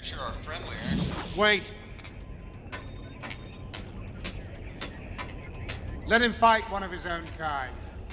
Sure are friendly, aren't you? Wait. Let him fight one of his own kind.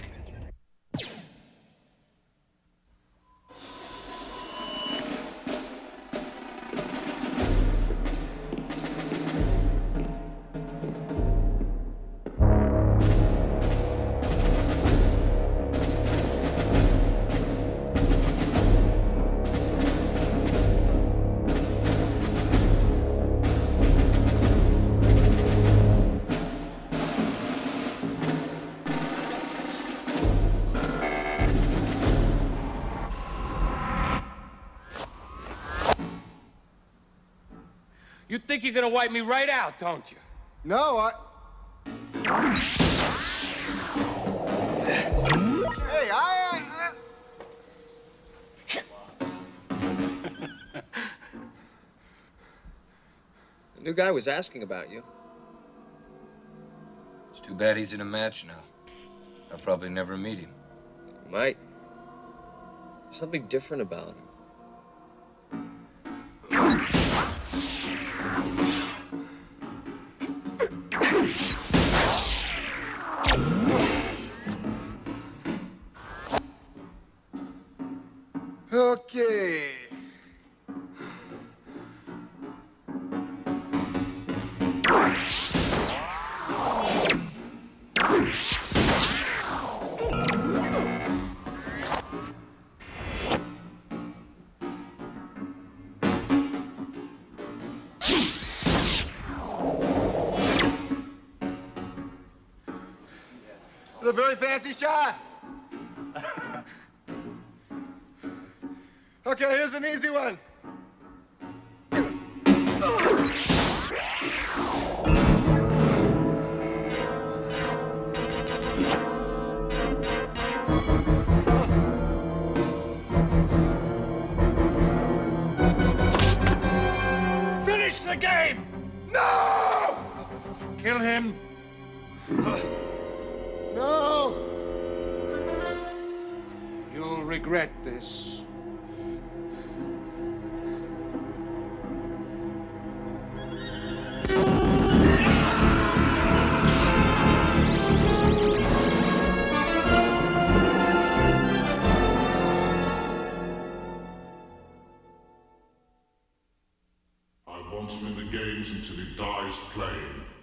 You think you're gonna wipe me right out, don't you? No, Hey, The new guy was asking about you. It's too bad he's in a match now. I'll probably never meet him. You might. There's something different about him. Okay. It's a very fancy shot. Okay, here's an easy one. Finish the game! No! Kill him. No! You'll regret this. I want him in the games until he dies playing.